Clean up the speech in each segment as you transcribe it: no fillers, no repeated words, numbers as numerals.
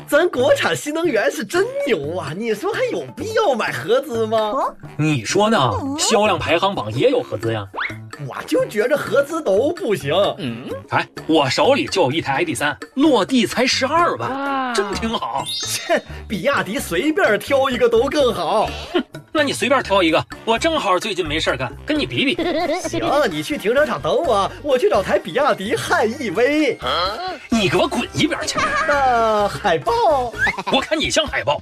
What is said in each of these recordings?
咱国产新能源是真牛啊！你说还有必要买合资吗？ 你说呢？销量排行榜也有合资呀。 我就觉着合资都不行。 哎，我手里就有一台 ID.3，落地才12万，真挺好。 切，比亚迪随便挑一个都更好。 那你随便挑一个，我正好最近没事干，跟你比比。 行，你去停车场等我，我去找台比亚迪汉 EV。 你给我滚一边去！ 那海豹， 我看你像海豹。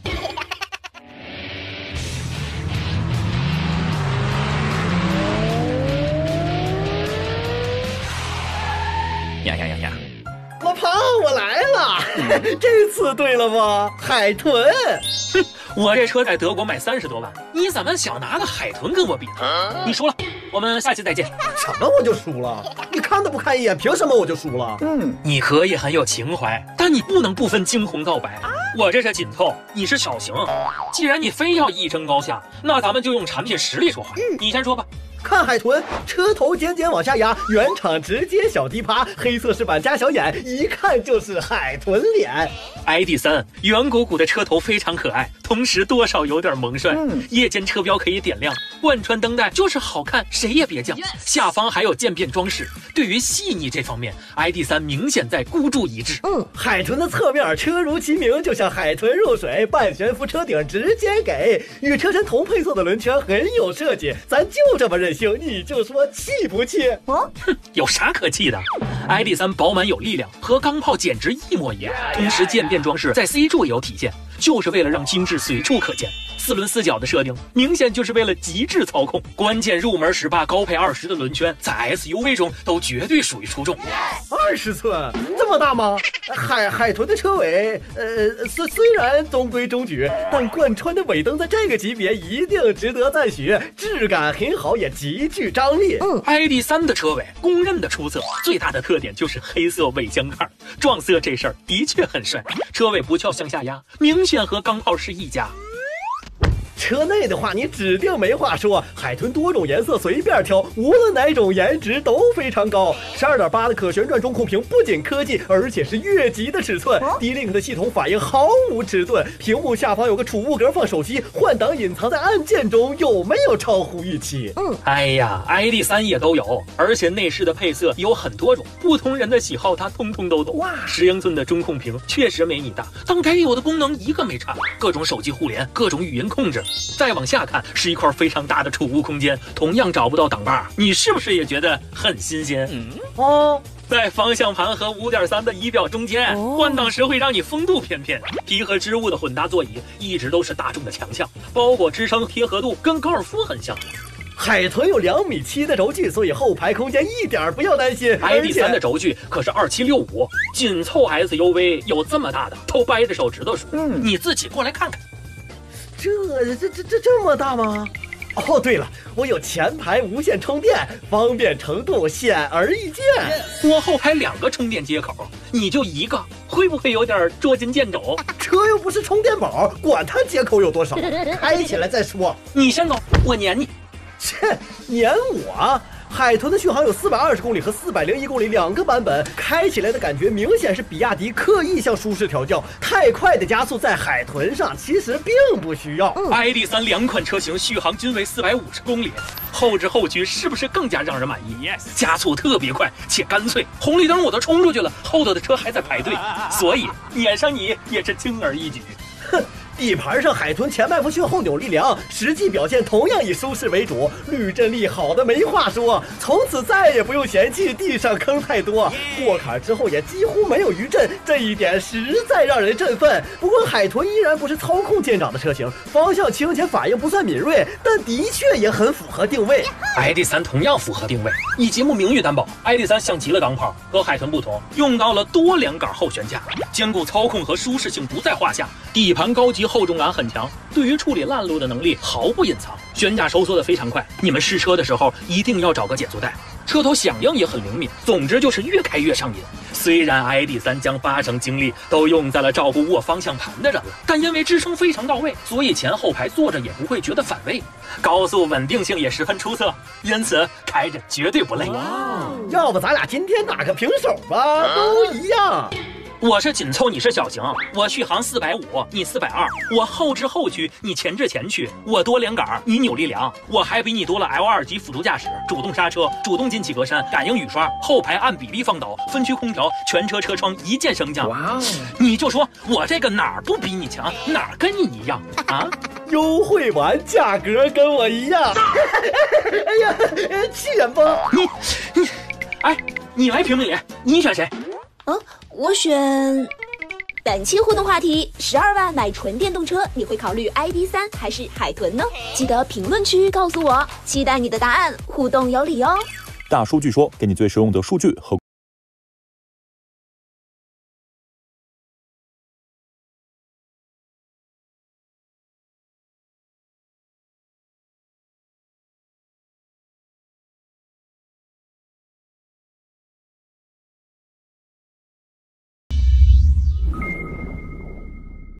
呀！ 老庞，我来了。这次对了吗？海豚。 我这车在德国卖30多万，你怎么想拿个海豚跟我比呢？你输了，我们下期再见。 什么我就输了？你看都不看一眼，凭什么我就输了？ 你可以很有情怀，但你不能不分惊鸿告白。我这是紧凑，你是小型。既然你非要一争高下，那咱们就用产品实力说话。你先说吧。 看海豚，车头尖尖往下压，原厂直接小低趴，黑色饰板加小眼，一看就是海豚脸。 ID.3圆鼓鼓的车头非常可爱，同时多少有点萌帅。夜间车标可以点亮，贯穿灯带就是好看，谁也别犟。下方还有渐变装饰，对于细腻这方面 ，ID.3明显在孤注一掷。 海豚的侧面车如其名，就像海豚入水，半悬浮车顶直接给，与车身同配色的轮圈很有设计，咱就这么任性，你就说气不气？ 有啥可气的 ？ID.3饱满有力量，和钢炮简直一模一样。同时渐变装饰在 C 柱也有体现，就是为了让精致随处可见。4轮4角的设定，明显就是为了极致操控。关键入门18高配20的轮圈，在 SUV 中都绝对属于出众。 20寸这么大吗？海豚的车尾，虽然中规中矩，但贯穿的尾灯在这个级别一定值得赞许，质感很好，也极具张力。 ID.3的车尾公认的出色，最大的特点就是黑色尾箱盖，撞色这事儿的确很帅。车尾不翘向下压，明显和钢炮是一家。 车内的话，你指定没话说。海豚多种颜色随便挑，无论哪种颜值都非常高。12.8的可旋转中控屏不仅科技，而且是越级的尺寸。D-Link 的系统反应毫无迟钝，屏幕下方有个储物格放手机，换挡隐藏在按键中，有没有超乎预期？ 哎呀 ，ID.3也都有，而且内饰的配色有很多种，不同人的喜好它通通都懂。10英寸的中控屏确实没你大，但该有的功能一个没差，各种手机互联，各种语音控制。再往下看是一块非常大的储物空间，同样找不到挡把，你是不是也觉得很新鲜？在方向盘和5.3的仪表中间，换挡时会让你风度翩翩。皮革织物的混搭座椅一直都是大众的强项，包裹支撑贴合度跟高尔夫很像。 海豚有2.7米的轴距，所以后排空间一点不要担心。 ID.3的轴距可是2765，紧凑 SUV 有这么大的，都掰着手指头数。你自己过来看看。 这么大吗？哦，对了，我有前排无线充电，方便程度显而易见。 我后排2个充电接口，你就1个，会不会有点捉襟见肘？ 车又不是充电宝，管它接口有多少，开起来再说。 你先走，我撵你。 切，撵我？海豚的续航有420公里和401公里2个版本，开起来的感觉明显是比亚迪刻意向舒适调教，太快的加速在海豚上其实并不需要。 ID.3 2款车型续航均为450公里，后置后驱是不是更加让人满意？加速特别快且干脆，红绿灯我都冲出去了，后头的车还在排队，所以撵上你也是轻而易举。 底盘上海豚前麦弗逊后扭力梁，实际表现同样以舒适为主，滤震力好的没话说，从此再也不用嫌弃地上坑太多，过坎之后也几乎没有余震，这一点实在让人振奋。不过海豚依然不是操控见长的车型，方向轻且反应不算敏锐，但的确也很符合定位。 ID.3 同样符合定位，以节目名誉担保 ，ID.3 像极了钢炮，和海豚不同，用到了多连杆后悬架，兼顾操控和舒适性不在话下，底盘高级厚重感很强，对于处理烂路的能力毫不隐藏，悬架收缩的非常快，你们试车的时候一定要找个减速带。车头响应也很灵敏，总之就是越开越上瘾。虽然 ID.3 将80%精力都用在了照顾握方向盘的人了，但因为支撑非常到位，所以前后排坐着也不会觉得反胃，高速稳定性也十分出色，因此开着绝对不累。 要不咱俩今天打个平手吧，都一样。 我是紧凑，你是小型，我续航450，你420，我后置后驱，你前置前驱，我多2杆，你扭力梁，我还比你多了 L2级辅助驾驶、主动刹车、主动进气格栅、感应雨刷、后排按比例放倒、分区空调、全车车窗一键升降。哇哦！你就说我这个哪儿不比你强，哪儿跟你一样啊？ 优惠完价格跟我一样。哎呀，气人不？ 你，哎，你来评评理，你选谁？ 我选。本期互动话题：12万买纯电动车，你会考虑 ID.3还是海豚呢？记得评论区告诉我，期待你的答案，互动有礼哦。 大数据说，给你最实用的数据和